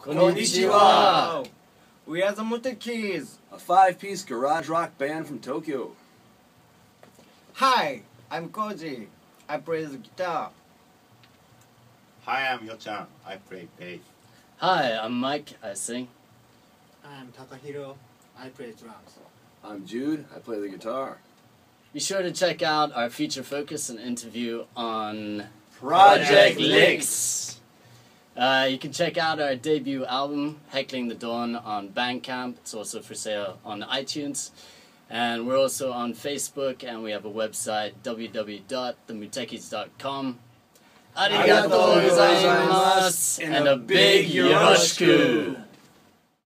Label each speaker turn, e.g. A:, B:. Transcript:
A: Konnichiwa.
B: We are the Mootekkis.
A: A five-piece garage rock band from Tokyo.
B: Hi, I'm Koji. I play the guitar.
C: Hi, I'm Yo-chan. I play bass.
D: Hi, I'm Mike. I sing.
E: I'm Takahiro. I play drums.
A: I'm Jude. I play the guitar.
D: Be sure to check out our feature focus and interview on
A: Project
D: Licks. You can check out our debut album, Heckling the Dawn, on Bandcamp. It's also for sale on iTunes. And we're also on Facebook, and we have a website, www.themootekkis.com. Arigatou gozaimasu, and a big yoroshiku!